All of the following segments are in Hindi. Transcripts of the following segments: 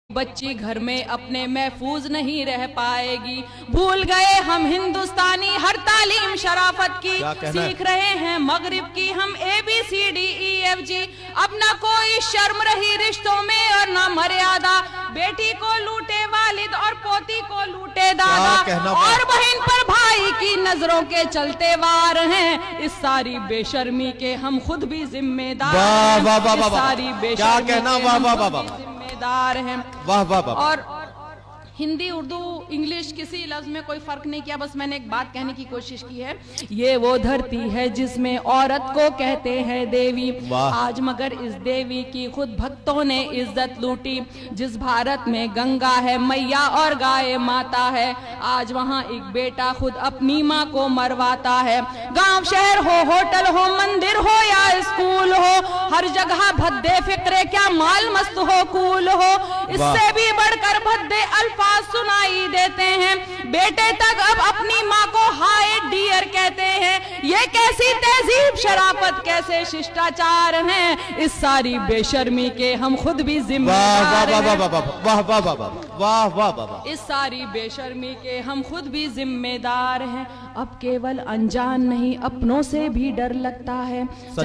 बच्ची घर में अपने महफूज नहीं रह पाएगी। भूल गए हम हिंदुस्तानी हर तालीम शराफत की, सीख रहे हैं मगरिब की हम ABCDEFG। अब ना कोई शर्म रही रिश्तों में और ना मर्यादा, बेटी को लूटे वालिद और पोती को लूटे दादा, और बहन पर भाई की नजरों के चलते वार हैं। इस सारी बेशर्मी के हम खुद भी जिम्मेदार हैं। सारी बेशर्मी हैं। वाह वाह वाह। और हिंदी उर्दू इंग्लिश किसी लफ्ज में कोई फर्क नहीं किया, बस मैंने एक बात कहने की कोशिश की है। ये वो धरती है जिसमें औरत को कहते हैं देवी, आज मगर इस देवी की खुद भक्तों ने इज्जत लूटी। जिस भारत में गंगा है मैया और गाय माता है, आज वहाँ एक बेटा खुद अपनी माँ को मरवाता है। गांव शहर हो होटल हो मंदिर हो या स्कूल हो, हर जगह भद्दे फिक्रे क्या माल मस्त हो कूल हो। इससे भी बढ़कर भद्दे अल्फाज सुनाई देते हैं, बेटे तक अब अपनी माँ को हाय डियर कहते हैं। ये कैसी तहजीब शराफत कैसे शिष्टाचार हैं। इस सारी बेशर्मी के हम खुद भी जिम्मेदार हैं। वाह वाह वाह। इस सारी बेशर्मी के हम खुद भी जिम्मेदार हैं। अब केवल अनजान नहीं अपनों से भी डर लगता है।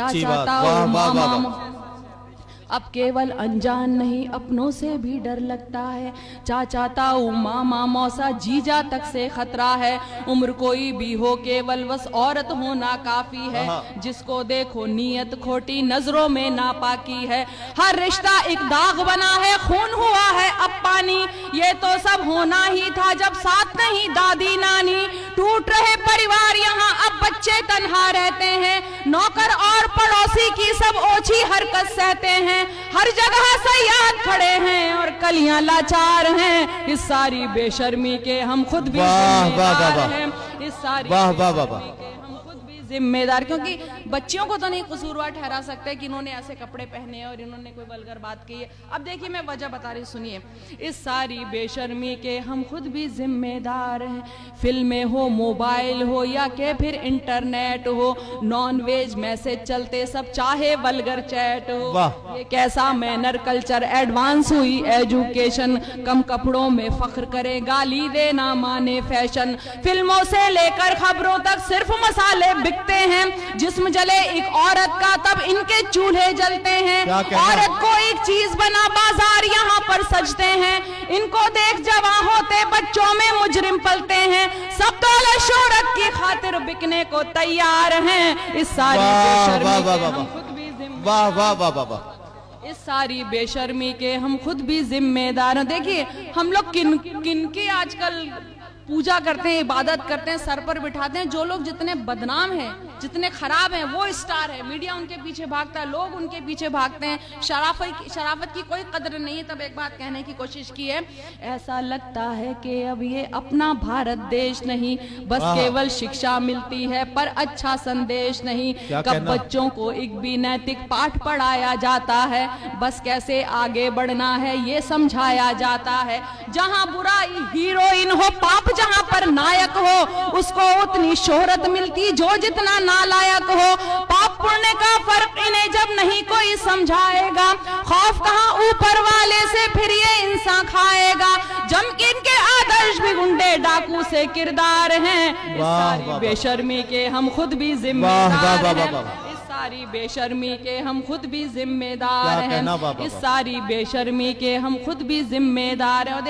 अब केवल अनजान नहीं अपनों से भी डर लगता है। चाचा ताऊ मामा मौसा जीजा तक से खतरा है। उम्र कोई भी हो केवल बस औरत होना काफी है। जिसको देखो नीयत खोटी नजरों में नापाकी है। हर रिश्ता एक दाग बना है, खून हुआ है अब पानी। ये तो सब होना ही था जब साथ नहीं दादी नानी। टूट रहे परिवार यहाँ अब बच्चे तन्हा रहते हैं। नौकर और पड़ोसी की सब ओछी हरकत सहते हैं। हर जगह सयाद खड़े हैं और कलियां लाचार हैं। इस सारी बेशर्मी के हम खुद भी जिम्मेदार हैं। इस सारी हम खुद भी जिम्मेदार, क्योंकि बच्चियों को तो नहीं कसूरवार ठहरा सकते कि इन्होंने ऐसे कपड़े पहने और इन्होंने कोई वल्गर बात की है। अब देखिए मैं वजह बता रही, सुनिए। इस सारी बेशर्मी के हम खुद भी जिम्मेदार हैं। फिल्में हो मोबाइल हो या के फिर इंटरनेट हो, नॉन वेज मैसेज चलते सब चाहे वल्गर चैट हो। ये कैसा मैनर कल्चर एडवांस हुई एजुकेशन। कम कपड़ों में फख्र करे गाली देना माने फैशन। फिल्मों से लेकर खबरों तक सिर्फ मसाले बिकते हैं। जिस्म जले एक औरत का तब इनके चूल्हे जलते हैं। औरत को एक चीज बना बाजार यहाँ पर सजते हैं। इनको देख जवां होते बच्चों में मुजरिम पलते हैं। सब दौलत शोहरत की खातिर बिकने को तैयार हैं। इस सारी बेशर्मी के हम खुद भी इस सारी बेशर्मी के हम खुद भी जिम्मेदार हैं। देखिए हम लोग किन की आजकल पूजा करते हैं, इबादत करते हैं, सर पर बिठाते हैं। जो लोग जितने बदनाम हैं, जितने खराब हैं, वो स्टार है। मीडिया उनके पीछे भागता है, लोग उनके पीछे भागते हैं। शराफत की कोई कदर नहीं है। तब एक बात कहने की कोशिश की है, ऐसा लगता है कि अब ये अपना भारत देश नहीं, बस केवल शिक्षा मिलती है पर अच्छा संदेश नहीं। कब बच्चों को एक भी नैतिक पाठ पढ़ाया जाता है, बस कैसे आगे बढ़ना है ये समझाया जाता है। जहाँ बुराई हीरोइन हो, पाप जहाँ पर नायक हो, उसको उतनी शोहरत मिलती जो जितना नालायक हो। पाप पुण्य का फर्क इन्हें जब नहीं कोई समझाएगा, खौफ कहाँ ऊपर वाले से फिर ये इंसान खाएगा। जम के इनके आदर्श भी गुंडे डाकू से किरदार हैं। इस सारी बेशर्मी के हम खुद भी जिम्मेदार हैं। इस सारी बेशर्मी के हम खुद भी जिम्मेदार हैं। इस सारी बेशर्मी के हम खुद भी जिम्मेदार हैं। और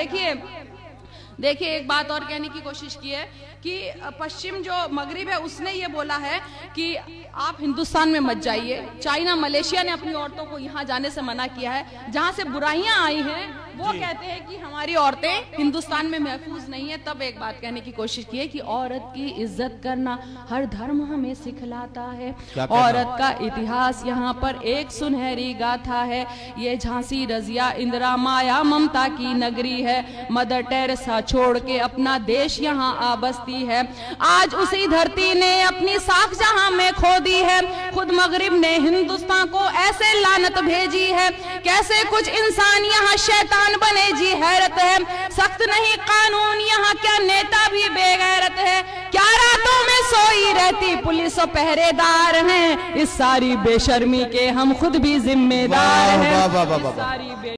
देखिए एक बात और कहने की कोशिश की है कि पश्चिम जो मगरिब है उसने ये बोला है कि आप हिंदुस्तान में मत जाइए। चाइना मलेशिया ने अपनी औरतों को यहाँ जाने से मना किया है। जहाँ से बुराइयां आई हैं वो कहते हैं कि हमारी औरतें हिंदुस्तान में महफूज नहीं है। तब एक बात कहने की कोशिश की है कि औरत की इज्जत करना हर धर्म हमें सिखलाता है। औरत का इतिहास यहाँ पर एक सुनहरी गाथा है। ये झांसी रजिया इंदिरा माया ममता की नगरी है। मदर टेरेसा छोड़ के अपना देश यहाँ आ बसती है। आज उसी धरती ने अपनी साख जहाँ में खो दी है। खुद मगरिब ने हिंदुस्तान को ऐसे लानत भेजी है। कैसे कुछ इंसान यहाँ शैतान बने जी हैरत है। सख्त नहीं कानून यहाँ, क्या नेता भी बेगैरत है। क्या रातों में सोई रहती पुलिस और पहरेदार हैं। इस सारी बेशर्मी के हम खुद भी जिम्मेदार हैं।